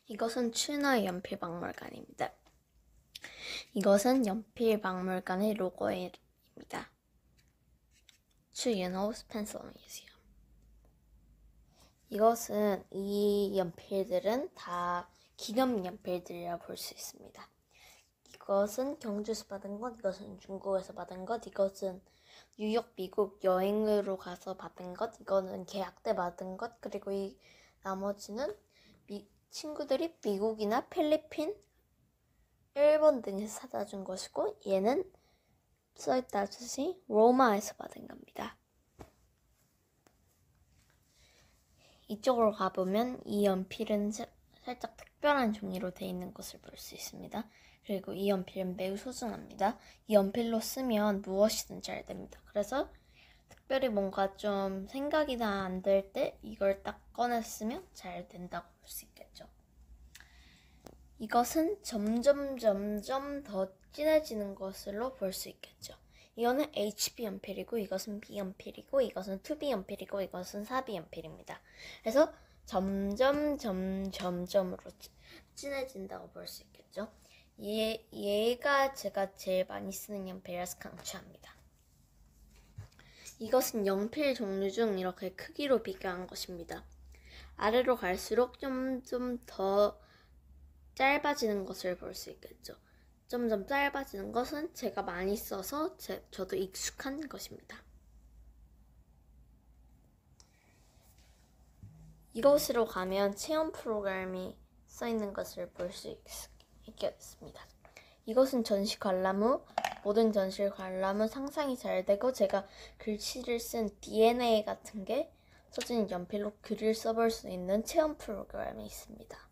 이것은 추너 연필박물관입니다. 이것은 연필박물관의 로고입니다. 추유노 펜슬 뮤지엄. 이것은 이 연필들은 다 기념 연필들이라 볼 수 있습니다. 이것은 경주에서 받은 것, 이것은 중국에서 받은 것, 이것은 뉴욕, 미국 여행으로 가서 받은 것, 이거는 계약 때 받은 것, 그리고 이 나머지는 친구들이 미국이나 필리핀, 일본 등에서 사다 준 것이고, 얘는 써있다시피 로마에서 받은 겁니다. 이쪽으로 가보면 이 연필은 살짝 특별한 종이로 되어 있는 것을 볼 수 있습니다. 그리고 이 연필은 매우 소중합니다. 이 연필로 쓰면 무엇이든 잘 됩니다. 그래서 특별히 뭔가 좀 생각이 다 안 될 때 이걸 딱 꺼냈으면 잘 된다고 볼 수 있겠죠. 이것은 점점 더 진해지는 것으로 볼 수 있겠죠. 이거는 HB 연필이고, 이것은 B 연필이고, 이것은 2B 연필이고, 이것은 4B 연필입니다. 그래서 점점으로 진해진다고 볼 수 있겠죠. 얘가 제가 제일 많이 쓰는 연필이라서 강추합니다. 이것은 연필 종류 중 이렇게 크기로 비교한 것입니다. 아래로 갈수록 좀 더 짧아지는 것을 볼 수 있겠죠. 점점 짧아지는 것은 제가 많이 써서 저도 익숙한 것입니다. 이곳으로 가면 체험 프로그램이 써있는 것을 볼 수 있겠습니다. 이것은 전시 관람후, 모든 전시 관람은 상상이 잘 되고 제가 글씨를 쓴 DNA 같은 게 써진 연필로 글을 써볼 수 있는 체험 프로그램이 있습니다.